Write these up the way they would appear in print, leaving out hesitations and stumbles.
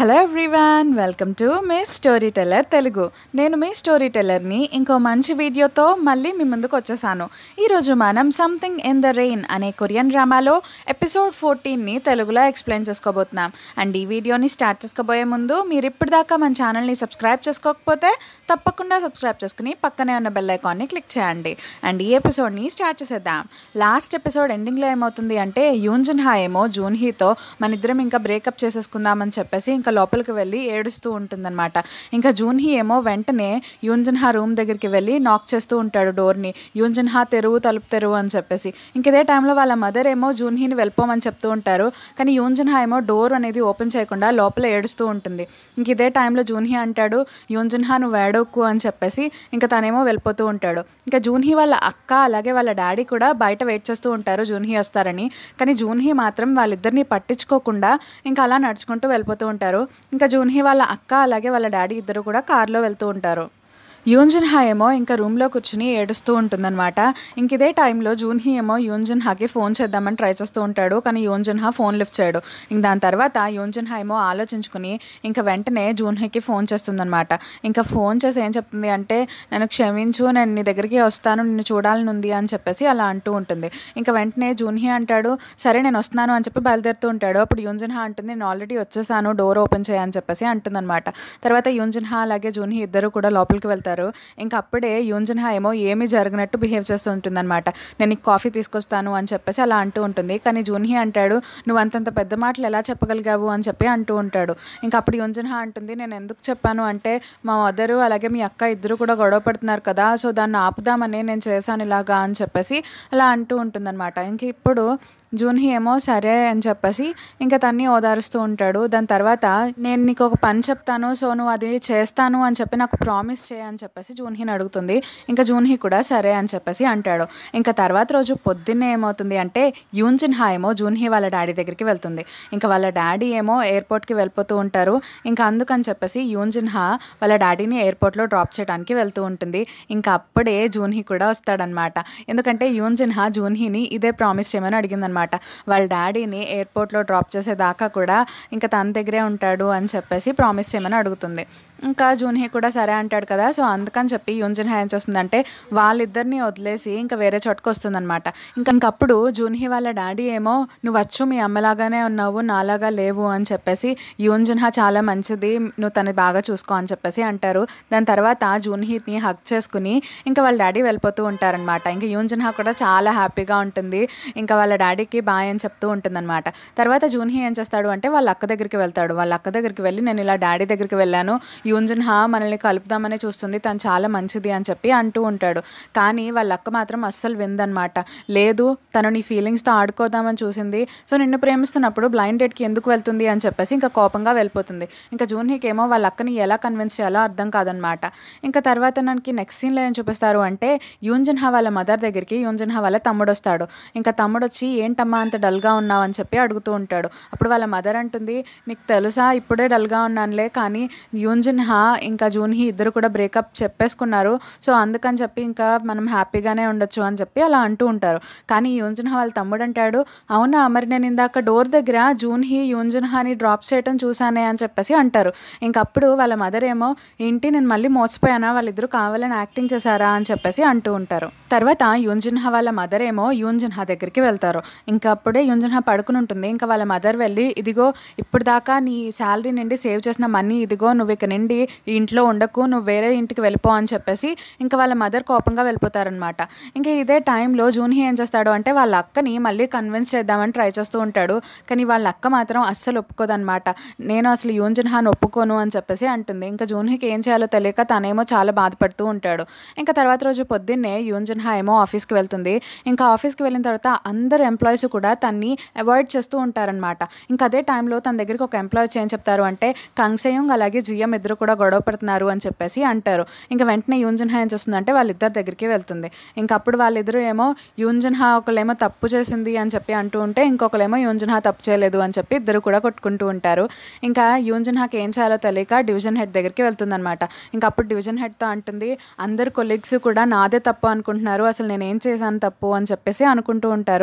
Hello everyone, welcome to మీ story teller Telugu. నేను మీ స్టోరీ టెల్లర్ని ఇంకో మంచి వీడియోతో మళ్ళీ మీ ముందుకు వచ్చేసాను. ఈరోజు మనం సంథింగ్ ఇన్ ద రెయిన్ అనే కొరియన్ డ్రామాలో ఎపిసోడ్ 14ని తెలుగులో ఎక్స్ప్లెయిన్ చేసుకోబోతున్నాం. అండ్ ఈ వీడియోని స్టార్ట్ చేసుకోబోయే ముందు మీరు ఇప్పటిదాకా మన ఛానల్ని సబ్స్క్రైబ్ చేసుకోకపోతే తప్పకుండా సబ్స్క్రైబ్ చేసుకుని పక్కనే ఉన్న బెల్ ఐకాన్ని క్లిక్ చేయండి. అండ్ ఈ ఎపిసోడ్ని స్టార్ట్ చేసేద్దాం. లాస్ట్ ఎపిసోడ్ ఎండింగ్లో ఏమవుతుంది అంటే యూన్జున్హా ఏమో జూన్హీతో మన ఇద్దరం ఇంకా బ్రేకప్ చేసేసుకుందామని చెప్పేసి ఇంకా లోపలికి వెళ్ళి ఏడుస్తూ ఉంటుందన్నమాట. ఇంకా జూన్హీ ఏమో వెంటనే యూన్జున్హా రూమ్ దగ్గరికి వెళ్ళి నాక్ చేస్తూ ఉంటాడు డోర్ని. యూన్జున్హా తలుపు తెరువు అని చెప్పేసి. ఇంక ఇదే టైంలో వాళ్ళ మదర్ ఏమో జూన్హీని వెళ్ళిపోమని చెప్తూ ఉంటారు. కానీ యూన్జున్హా ఏమో డోర్ అనేది ఓపెన్ చేయకుండా లోపల ఏడుస్తూ ఉంటుంది. ఇంక ఇదే టైంలో జూన్హీ అంటాడు, యూన్జున్హా నువ్వు ఏడవకు అని చెప్పేసి. ఇంకా తనేమో వెళ్ళిపోతూ ఉంటాడు. ఇంకా జూన్హీ వాళ్ళ అక్క అలాగే వాళ్ళ డాడీ కూడా బయట వెయిట్ చేస్తూ ఉంటారు జూన్హీ వస్తారని. కానీ జూన్హీ మాత్రం వాళ్ళిద్దరిని పట్టించుకోకుండా ఇంకా అలా నడుచుకుంటూ వెళ్ళిపోతూ ఉంటారు. ఇంకా జూన్హీ వాళ్ళ అక్క అలాగే వాళ్ళ డాడీ ఇద్దరు కూడా కార్లో వెళ్తూ ఉంటారు. యూన్జున్హా ఏమో ఇంకా రూమ్లో కూర్చుని ఏడుస్తూ ఉంటుందన్నమాట. ఇంక ఇదే టైంలో జూన్హీ ఏమో యూన్జున్హాకి ఫోన్ చేద్దామని ట్రై చేస్తూ ఉంటాడు. కానీ యూన్జున్హా ఫోన్ లిఫ్ట్ చేయడు. ఇంక దాని తర్వాత యూన్జున్హా ఏమో ఆలోచించుకుని ఇంకా వెంటనే జూన్హీకి ఫోన్ చేస్తుందన్నమాట. ఇంకా ఫోన్ చేసి ఏం చెప్తుంది అంటే, నన్ను క్షమించు, నేను నీ దగ్గరికి వస్తాను, నిన్ను చూడాలని ఉంది అని చెప్పేసి అలా అంటూ ఉంటుంది. ఇంకా వెంటనే జూన్హీ అంటాడు, సరే నేను వస్తున్నాను అని చెప్పి బయలుదేరుతూ ఉంటాడు. అప్పుడు యూన్జున్హా అంటుంది, నేను ఆల్రెడీ వచ్చేసాను, డోర్ ఓపెన్ చేయని చెప్పేసి అంటుందన్నమాట. తర్వాత యూన్జున్హా అలాగే జూన్హీ ఇద్దరు కూడా లోపలికి వెళ్తారు. ఇంకా అప్పుడే యూన్జున్హా ఏమో ఏమీ జరగనట్టు బిహేవ్ చేస్తూ ఉంటుందన్నమాట. నేను నీకు కాఫీ తీసుకొస్తాను అని చెప్పేసి అలా అంటూ ఉంటుంది. కానీ జూన్హీ అంటాడు, నువ్వు అంతంత పెద్ద మాటలు ఎలా చెప్పగలిగావు అని చెప్పి అంటూ ఉంటాడు. ఇంకా అప్పుడు యూన్జున్హా అంటుంది, నేను ఎందుకు చెప్పాను అంటే మా మదరు అలాగే మీ అక్క ఇద్దరు కూడా గొడవ పడుతున్నారు కదా, సో దాన్ని ఆపుదామని నేను చేశాను ఇలాగా అని చెప్పేసి అలా అంటూ ఉంటుందన్నమాట. ఇంక ఇప్పుడు జూన్హీ ఏమో సరే అని చెప్పేసి ఇంకా తన్ని ఓదారుస్తూ ఉంటాడు. దాని తర్వాత నేను నీకు ఒక పని చెప్తాను, సో నువ్వు అది చేస్తాను అని చెప్పి నాకు ప్రామిస్ చేయ అని చెప్పేసి జూన్హీని అడుగుతుంది. ఇంకా జూన్హీ కూడా సరే అని చెప్పేసి అంటాడు. ఇంకా తర్వాత రోజు పొద్దున్నే ఏమవుతుంది అంటే యూన్జున్హా ఏమో జూన్హీ వాళ్ళ డాడీ దగ్గరికి వెళ్తుంది. ఇంకా వాళ్ళ డాడీ ఏమో ఎయిర్పోర్ట్కి వెళ్ళిపోతూ ఉంటారు. ఇంకా అందుకని చెప్పేసి యూన్జున్హా వాళ్ళ డాడీని ఎయిర్పోర్ట్లో డ్రాప్ చేయడానికి వెళ్తూ ఉంటుంది. ఇంకా అప్పుడే జూన్హీ కూడా వస్తాడనమాట. ఎందుకంటే యూన్జున్హా జూన్హీని ఇదే ప్రామిస్ చేయమని అడిగిందనమాట. వాళ్ళ డాడీని ఎయిర్పోర్ట్లో డ్రాప్ చేసేదాకా కూడా ఇంకా తన దగ్గరే ఉంటాడు అని చెప్పేసి ప్రామిస్ చేయమని అడుగుతుంది. ఇంకా జూన్హీ కూడా సరే అంటాడు కదా, సో అందుకని చెప్పి యూన్జున్హా ఏం చేస్తుందంటే వాళ్ళిద్దరిని వదిలేసి ఇంకా వేరే చోటుకు వస్తుందన్నమాట. ఇంకప్పుడు జూన్హీ వాళ్ళ డాడీ ఏమో నువ్వు వచ్చు మీ అమ్మలాగానే ఉన్నావు, నాలాగా లేవు అని చెప్పేసి, యూన్జున్హా చాలా మంచిది, నువ్వు తను బాగా చూసుకో అని చెప్పేసి అంటారు. దాని తర్వాత జూన్హీని హగ్ చేసుకుని ఇంకా వాళ్ళ డాడీ వెళ్ళిపోతూ ఉంటారనమాట. ఇంకా యూన్జున్హా కూడా చాలా హ్యాపీగా ఉంటుంది. ఇంకా వాళ్ళ డాడీకి బాయ్ అని చెప్తూ ఉంటుందన్నమాట. తర్వాత జూన్హీ ఏం చేస్తాడు అంటే వాళ్ళ అక్క దగ్గరికి వెళ్తాడు. వాళ్ళ అక్క దగ్గరికి వెళ్ళి నేను ఇలా డాడీ దగ్గరికి వెళ్ళాను, యూన్జున్హా మనల్ని కలుపుదామని చూస్తుంది, తను చాలా మంచిది అని చెప్పి అంటూ ఉంటాడు. కానీ వాళ్ళ అక్క మాత్రం అస్సలు విందనమాట. లేదు, తను నీ ఫీలింగ్స్తో ఆడుకోదామని చూసింది, సో నిన్ను ప్రేమిస్తున్నప్పుడు బ్లైండ్ డేట్కి ఎందుకు వెళ్తుంది అని చెప్పేసి ఇంకా కోపంగా వెళ్ళిపోతుంది. ఇంకా జూన్హీకి ఏమో వాళ్ళ అక్కని ఎలా కన్విన్స్ చేయాలో అర్థం కాదనమాట. ఇంకా తర్వాత మనకి నెక్స్ట్ సీన్లో ఏం చూపిస్తారు అంటే యూన్జున్హా వాళ్ళ మదర్ దగ్గరికి యూన్జున్హా వాళ్ళ తమ్ముడు వస్తాడు. ఇంకా తమ్ముడు వచ్చి ఏంటమ్మా అంత డల్గా ఉన్నావు అని చెప్పి అడుగుతూ ఉంటాడు. అప్పుడు వాళ్ళ మదర్ అంటుంది, నీకు తెలుసా ఇప్పుడే డల్గా ఉన్నానులే, కానీ యూన్జున్హా ఇంకా జూన్హీ ఇద్దరు కూడా బ్రేకప్ చెప్పేసుకున్నారు, సో అందుకని చెప్పి ఇంకా మనం హ్యాపీగానే ఉండొచ్చు అని చెప్పి అలా అంటూ ఉంటారు. కానీ యూన్జున్హా వాళ్ళ తమ్ముడు అంటాడు, అవునా మరి నేను ఇందాక డోర్ దగ్గర జూన్హీ యూన్జున్హాని డ్రాప్ చేయడం చూసానే అని చెప్పేసి అంటారు. ఇంకప్పుడు వాళ్ళ మదర్ ఏమో ఏంటి నేను మళ్ళీ మోసపోయానా, వాళ్ళిద్దరూ కావాలని యాక్టింగ్ చేశారా అని చెప్పేసి అంటూ ఉంటారు. తర్వాత యూన్జున్హా వాళ్ళ మదర్ ఏమో యూన్జున్హా దగ్గరికి వెళ్తారు. ఇంకా అప్పుడే యూన్జున్హా పడుకుని ఉంటుంది. ఇంకా వాళ్ళ మదర్ వెళ్ళి ఇదిగో ఇప్పుడు దాకా నీ శాలరీ నుండి సేవ్ చేసిన మనీ ఇదిగో, నువ్వు ఇక నుండి ఈ ఇంట్లో ఉండకు, నువ్వు వేరే ఇంటికి వెళ్ళిపో అని చెప్పేసి ఇంకా వాళ్ళ మదర్ కోపంగా వెళ్ళిపోతారనమాట. ఇంకా ఇదే టైంలో జూన్హీ ఏం చేస్తాడు అంటే వాళ్ళ అక్కని మళ్ళీ కన్విన్స్ చేద్దామని ట్రై చేస్తూ ఉంటాడు. కానీ వాళ్ళ అక్క మాత్రం అస్సలు ఒప్పుకోదనమాట. నేను అసలు యూన్జున్హాని ఒప్పుకోను అని చెప్పేసి అంటుంది. ఇంకా జూన్హీకి ఏం చేయాలో తెలియక తనేమో చాలా బాధపడుతూ ఉంటాడు. ఇంకా తర్వాత రోజు పొద్దున్నే యూన్జున్హా ఏమో ఆఫీస్కి వెళ్తుంది. ఇంకా ఆఫీస్కి వెళ్ళిన తర్వాత అందరు ఎంప్లాయీస్ కూడా తన్ని అవాయిడ్ చేస్తూ ఉంటారనమాట. ఇంకా అదే టైంలో తన దగ్గరికి ఒక ఎంప్లాయీ వచ్చి ఏం చెప్తారు అంటే కంగ్సేయుంగ్ అలాగే జిఎం ఇద్దరు కూడా గొడవ పడుతున్నారు అని చెప్పేసి అంటారు. ఇంకా వెంటనే యూన్జున్హా ఏం చేస్తుందంటే వాళ్ళిద్దరి దగ్గరికి వెళ్తుంది. ఇంకా అప్పుడు వాళ్ళిద్దరూ ఏమో యూన్జున్హా ఒకళ్ళేమో తప్పు చేసింది అని చెప్పి అంటూ ఉంటే ఇంకొకళ్ళేమో యూన్జున్హా తప్పు చేయలేదు అని చెప్పి ఇద్దరు కూడా కొట్టుకుంటూ ఉంటారు. ఇంకా యూన్జున్హాకి ఏం చేయాలో తెలియక డివిజన్ హెడ్ దగ్గరికి వెళ్తుందనమాట. ఇంకా అప్పుడు డివిజన్ హెడ్తో అంటుంది, అందరు కొలీగ్స్ కూడా నాదే తప్పు అనుకుంటున్నారు, అసలు నేనేం చేశాను తప్పు అని చెప్పేసి అనుకుంటూ ఉంటారు.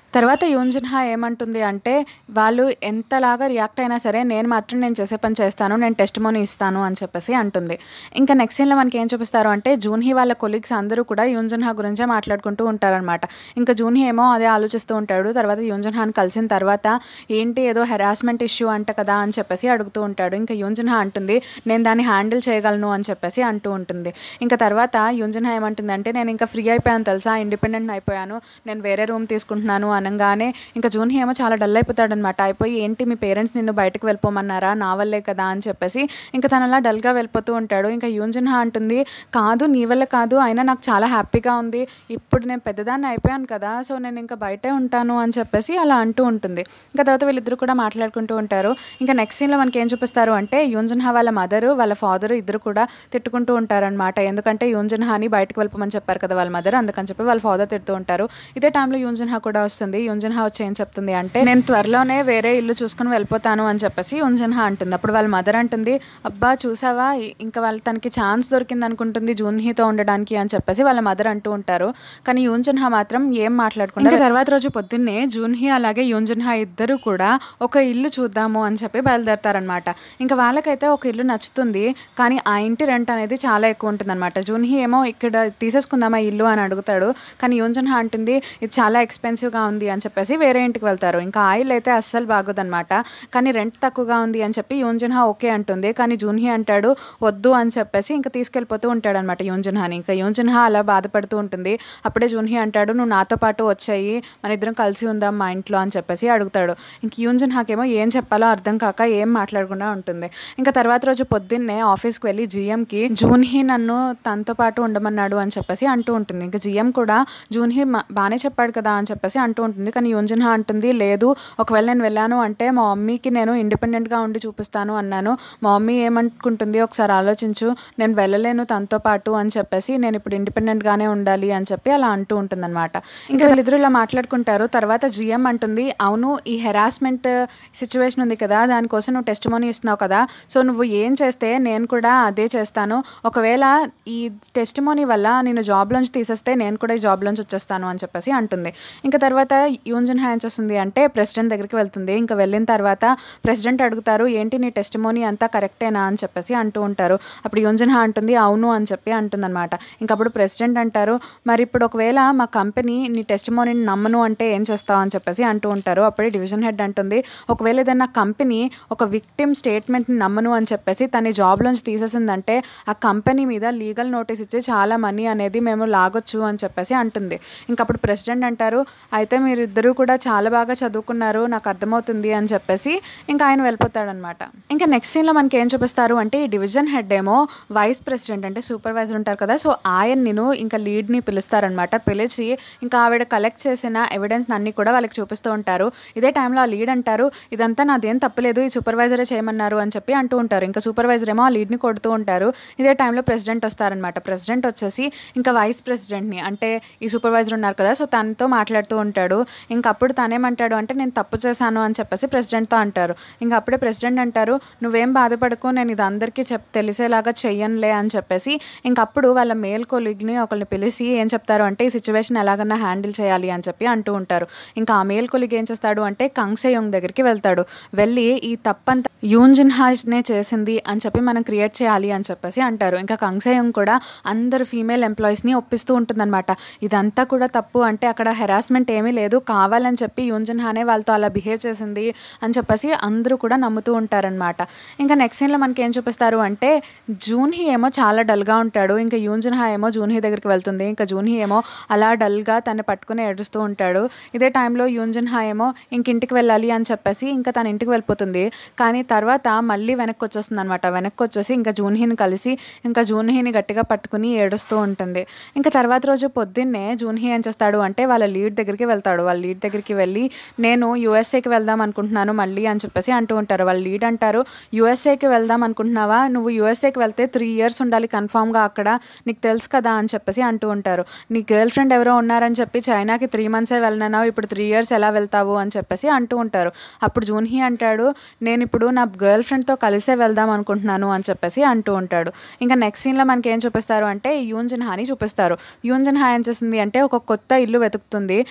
తర్వాత యూన్ జిన్హా ఏమంటుంది అంటే, వాళ్ళు ఎంతలాగా రియాక్ట్ అయినా సరే నేను చేసే పని చేస్తాను, నేను టెస్టిమోనీ ఇస్తాను అని చెప్పేసి అంటుంది. ఇంకా నెక్స్ట్ సీన్‌లో మనకి ఏం చూపిస్తారు అంటే, జూన్‌హీ వాళ్ళ కొలీగ్స్ అందరూ కూడా యూన్ జిన్హా గురించే మాట్లాడుకుంటూ ఉంటారనమాట. ఇంకా జూన్‌హీ ఏమో అదే ఆలోచిస్తూ ఉంటాడు. తర్వాత యూన్ జిన్హాని కలిసిన తర్వాత, ఏంటి ఏదో హెరాస్మెంట్ ఇష్యూ అంట కదా అని చెప్పేసి అడుగుతూ ఉంటాడు. ఇంకా యూన్ జిన్హా అంటుంది, నేను దాన్ని హ్యాండిల్ చేయగలను అని చెప్పేసి అంటూ ఉంటుంది. ఇంకా తర్వాత యూన్ జిన్హా ఏమంటుందంటే, నేను ఇంకా ఫ్రీ అయిపోయాను తెలుసా, ఇండిపెండెంట్ అయిపోయాను, నేను వేరే రూమ్ తీసుకుంటున్నాను అనగానే ఇంకా జూన్‌హీ ఏమో చాలా డల్ అయిపోతాడనమాట. అయిపోయి, ఏంటి మీ పేరెంట్స్ నిన్ను బయటకు వెళ్ళిపోమన్నారా, నా వల్లే కదా అని చెప్పేసి ఇంకా తను అలా డల్‌గా వెళ్ళిపోతూ ఉంటాడు. ఇంకా యూన్ జిన్హా అంటుంది, కాదు నీ వల్ల కాదు, అయినా నాకు చాలా హ్యాపీగా ఉంది, ఇప్పుడు నేను పెద్దదాన్ని అయిపోయాను కదా, సో నేను ఇంకా బయటే ఉంటాను అని చెప్పేసి అలా అంటూ ఉంటుంది. ఇంకా తర్వాత వీళ్ళిద్దరూ కూడా మాట్లాడుకుంటూ ఉంటారు. ఇంకా నెక్స్ట్ సీన్‌లో మనకి ఏం చూపిస్తారు అంటే, యూన్ జిన్హా వాళ్ళ మదరు వాళ్ళ ఫాదరు ఇద్దరు కూడా తిట్టుకుంటూ ఉంటారనమాట. ఎందుకంటే యూన్ జిన్హాని బయటకు వెళ్ళిపోమని చెప్పారు కదా వాళ్ళ మదర్, అందుకని చెప్పి వాళ్ళ ఫాదర్ తిడుతూ ఉంటారు. ఇదే టైంలో యూన్ జిన్హా కూడా వస్తుంది. యూన్ జిన్హా వచ్చి ఏం చెప్తుంది అంటే, నేను త్వరలోనే వేరే ఇల్లు చూసుకుని వెళ్ళిపోతాను అని చెప్పేసి యూన్ జిన్హా అంటుంది. అప్పుడు వాళ్ళ మదర్ అంటుంది, అబ్బా చూసావా, ఇంకా తనకి ఛాన్స్ దొరికింది అనుకుంటుంది జూన్హీతో ఉండడానికి అని చెప్పేసి వాళ్ళ మదర్ అంటూ ఉంటారు. కానీ యూన్ జిన్హా మాత్రం ఏం మాట్లాడకుండా, ఇంకా తర్వాత రోజు పొద్దున్నే జూన్హీ అలాగే యూన్ జిన్హా ఇద్దరు కూడా ఒక ఇల్లు చూద్దాము అని చెప్పి బయలుదేరతారనమాట. ఇంకా వాళ్ళకైతే ఒక ఇల్లు నచ్చుతుంది, కానీ ఆ ఇంటి రెంట్ అనేది చాలా ఎక్కువ ఉంటుందన్నమాట. జూన్హీ ఏమో ఇక్కడ తీసేసుకుందామా ఇల్లు అని అడుగుతాడు. కానీ యూన్ జిన్హా అంటుంది, ఇది చాలా ఎక్స్పెన్సివ్గా ఉంది అని చెప్పేసి వేరే ఇంటికి వెళ్తారు. ఇంకా ఆ ఇల్లు అయితే అస్సలు బాగోదన్నమాట. కానీ రెంట్ తక్కువగా ఉంది అని చెప్పి యూన్ జిన్హా ఓకే అంటుంది. కానీ జూన్హీ అంటాడు వద్దు అని చెప్పేసి ఇంకా తీసుకెళ్ళిపోతూ ఉంటాడనమాట యూన్ జిన్హాని. ఇంకా యూన్ జిన్హా అలా బాధపడుతూ ఉంటుంది. అప్పుడే జూన్హీ అంటాడు, నువ్వు నాతో పాటు వచ్చాయి, మన ఇద్దరం కలిసి ఉందాం మా ఇంట్లో అని చెప్పేసి అడుగుతాడు. ఇంక యూన్ జిన్హాకేమో ఏం చెప్పాలో అర్థం కాక ఏం మాట్లాడకుండా ఉంటుంది. ఇంకా తర్వాత రోజు పొద్దున్నే ఆఫీస్కి వెళ్ళి జీఎంకి జూన్హీ నన్ను తనతో పాటు ఉండమన్నాడు అని చెప్పేసి అంటూ ఉంటుంది. ఇంకా జీఎం కూడా జూన్హీ బాగానే చెప్పాడు కదా అని చెప్పేసి అంటూ ఉంటుంది. కానీ యూన్ జిన్హా అంటుంది, లేదు, ఒకవేళ నేను వెళ్ళాను అంటే మా మమ్మీకి నేను ఇండిపెండెంట్గా ఉండి చూపిస్తాను అన్నాను, మా మమ్మీ ఏమనుకుంటుంది ఒకసారి ఆలోచించు, నేను వెళ్ళలేను తనతో పాటు అని చెప్పేసి, నేను ఇప్పుడు ఇండిపెండెంట్గానే ఉండాలి అని చెప్పి అలా అంటూ ఉంటుందన్నమాట. ఇంకా వీళ్ళిద్దరూ ఇలా మాట్లాడుకుంటారు. తర్వాత జీఎం అంటుంది, అవును ఈ హెరాస్మెంట్ సిచ్యువేషన్ ఉంది కదా, దానికోసం నువ్వు టెస్టిమోనీ ఇస్తున్నావు కదా, సో నువ్వు ఏం చేస్తే నేను కూడా అదే చేస్తాను, ఒకవేళ ఈ టెస్టిమోనీ వల్ల నేను జాబ్లోంచి తీసేస్తే నేను కూడా ఈ జాబ్లోంచి వచ్చేస్తాను అని చెప్పేసి అంటుంది. ఇంకా తర్వాత యూన్ జిన్హా ఏం చేస్తుంది అంటే ప్రెసిడెంట్ దగ్గరికి వెళ్తుంది. ఇంకా వెళ్ళిన తర్వాత ప్రెసిడెంట్ అడుగుతారు, ఏంటి నీ టెస్టిమోనీ అంతా కరెక్టేనా అని చెప్పేసి అంటూ ఉంటారు. అప్పుడు యూన్ జిన్హా అంటుంది, అవును అని చెప్పి అంటుందన్నమాట. ఇంకప్పుడు ప్రెసిడెంట్ అంటారు, మరి ఇప్పుడు ఒకవేళ మా కంపెనీ నీ టెస్టిమోనీని నమ్మను అంటే ఏం చేస్తావు అని చెప్పేసి అంటూ ఉంటారు. అప్పుడే డివిజన్ హెడ్ అంటుంది, ఒకవేళ ఏదైనా కంపెనీ ఒక విక్టిమ్ స్టేట్మెంట్ని నమ్మను అని చెప్పేసి తన జాబ్లోంచి తీసేసిందంటే ఆ కంపెనీ మీద లీగల్ నోటీస్ ఇచ్చి చాలా మనీ అనేది మేము లాగొచ్చు అని చెప్పేసి అంటుంది. ఇంకప్పుడు ప్రెసిడెంట్ అంటారు, అయితే మీరిద్దరూ కూడా చాలా బాగా చదువుకున్నారు, నాకు అర్థమవుతుంది అని చెప్పేసి ఇంకా ఆయన వెళ్ళిపోతాడనమాట. ఇంకా నెక్స్ట్ సీన్లో మనకి ఏం చూపిస్తారు అంటే, ఈ డివిజన్ హెడ్ ఏమో వైస్ ప్రెసిడెంట్ అంటే సూపర్వైజర్ ఉంటారు కదా, సో ఆయన్ని ఇంకా లీడ్ని పిలుస్తారనమాట. పిలిచి ఇంకా ఆవిడ కలెక్ట్ చేసిన ఎవిడెన్స్ అన్ని కూడా వాళ్ళకి చూపిస్తూ ఉంటారు. ఇదే టైంలో ఆ లీడ్ అంటారు, ఇదంతా నాదేం తప్పలేదు, ఈ సూపర్వైజరే చేయమన్నారు అని చెప్పి అంటూ ఉంటారు. ఇంకా సూపర్వైజర్ ఏమో ఆ లీడ్ని కొడుతూ ఉంటారు. ఇదే టైంలో ప్రెసిడెంట్ వస్తారనమాట. ప్రెసిడెంట్ వచ్చేసి ఇంకా వైస్ ప్రెసిడెంట్ని అంటే ఈ సూపర్వైజర్ ఉన్నారు కదా, సో తనతో మాట్లాడుతూ ఉంటాడు. ఇంకా అప్పుడు తనేమంటాడు అంటే, నేను తప్పు చేశాను అని చెప్పేసి ప్రెసిడెంట్తో అంటారు. ఇంకా అప్పుడే ప్రెసిడెంట్ అంటారు, నువ్వేం బాధపడకు, నేను ఇది అందరికీ తెలిసేలాగా చెయ్యనులే అని చెప్పేసి ఇంకప్పుడు వాళ్ళ మేల్ కొలీగ్ని ఒకరిని పిలిచి ఏం చెప్తారు అంటే, ఈ సిచ్యువేషన్ ఎలాగన్నా హ్యాండిల్ చేయాలి అని చెప్పి అంటూ ఉంటారు. ఇంకా ఆ మేల్ కొలీగ్ ఏం చేస్తాడు అంటే కంగ్సేయోంగ్ దగ్గరికి వెళ్తాడు. వెళ్ళి ఈ తప్పంతా యూన్ జిన్హానే చేసింది అని చెప్పి మనం క్రియేట్ చేయాలి అని చెప్పేసి అంటారు. ఇంకా కంగ్సేయోంగ్ కూడా అందరు ఫీమేల్ ఎంప్లాయీస్ని ఒప్పిస్తూ ఉంటుందన్నమాట. ఇదంతా కూడా తప్పు, అంటే అక్కడ హెరాస్మెంట్ ఏమీ లేదు, కావాలని చెప్పి యూన్ జిన్హానే వాళ్ళతో అలా బిహేవ్ చేసింది అని చెప్పేసి అందరూ కూడా నమ్ముతూ ఉంటారనమాట. ఇంకా నెక్స్ట్ సీన్లో మనకి ఏం చూపిస్తారు అంటే, జూన్హీ ఏమో చాలా డల్గా ఉంటాడు. ఇంకా యూన్ జిన్హా ఏమో జూన్హీ దగ్గరికి వెళ్తుంది. ఇంకా జూన్హీ ఏమో అలా డల్గా తను పట్టుకుని ఏడుస్తూ ఉంటాడు. ఇదే టైంలో యూన్ జిన్హా ఏమో ఇంటికి వెళ్ళాలి అని చెప్పేసి ఇంకా తన ఇంటికి వెళ్ళిపోతుంది. కానీ తర్వాత మళ్ళీ వెనక్కి వచ్చేస్తుంది అనమాట. వెనక్కి వచ్చేసి ఇంకా జూన్హీని కలిసి ఇంకా జూన్హీని గట్టిగా పట్టుకుని ఏడుస్తూ ఉంటుంది. ఇంకా తర్వాత రోజు పొద్దున్నే జూన్హీ ఏం చేస్తాడు అంటే వాళ్ళ లీడ్ దగ్గరికి వెళ్తాడు. వాళ్ళ లీడ్ దగ్గరికి వెళ్ళి, నేను యూఎస్ఏకి వెళ్దాం అనుకుంటున్నాను మళ్ళీ అని చెప్పేసి అంటూ ఉంటారు. వాళ్ళ లీడ్ అంటారు, యూఎస్ఏకి వెళ్దాం అనుకుంటున్నావా, నువ్వు యూఎస్ఏకి వెళ్తే 3 years ఉండాలి కన్ఫామ్గా అక్కడ, నీకు తెలుసు కదా అని చెప్పేసి అంటూ ఉంటారు. నీ గర్ల్ ఫ్రెండ్ ఎవరో ఉన్నారని చెప్పి చైనాకి 3 months వెళ్ళనన్నావు, ఇప్పుడు 3 years ఎలా వెళ్తావు అని చెప్పేసి అంటూ ఉంటారు. అప్పుడు జూన్హీ అంటాడు, నేను ఇప్పుడు నా గర్ల్ ఫ్రెండ్తో కలిసే వెళ్దాం అనుకుంటున్నాను అని చెప్పేసి అంటూ ఉంటాడు. ఇంకా నెక్స్ట్ సీన్లో మనకి ఏం చూపిస్తారు అంటే యూన్ జిన్హాని చూపిస్తారు. యూన్ జిన్హా ఏం చేస్తుంది అంటే ఒక కొత్త ఇల్లు వెతుకుతుంది. ఇంకా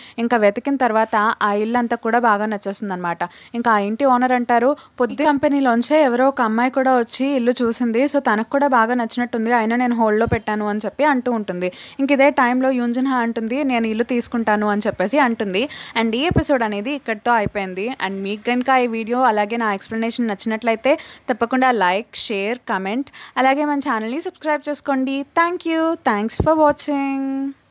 వెతికిన తర్వాత ఆ ఇల్లు అంతా కూడా బాగా నచ్చేస్తుందనమాట. ఇంకా ఆ ఇంటి ఓనర్ అంటారు, కంపెనీలోంచే ఎవరో ఒక అమ్మాయి కూడా వచ్చి ఇల్లు చూసింది. సో తనకు కూడా బాగా నచ్చినట్టుంది, అయినా నేను హోల్డ్లో పెట్టాను అని చెప్పి అంటూ ఉంటుంది. ఇంక ఇదే టైంలో యూంజన్హా అంటుంది, నేను ఇల్లు తీసుకుంటాను అని చెప్పేసి అంటుంది. అండ్ ఈ ఎపిసోడ్ అనేది ఇక్కడితో అయిపోయింది. అండ్ మీకు కనుక ఈ వీడియో అలాగే నా ఎక్స్ప్లెనేషన్ నచ్చినట్లయితే తప్పకుండా లైక్, షేర్, కమెంట్, అలాగే మన ఛానల్ని సబ్స్క్రైబ్ చేసుకోండి. Thanks for watching.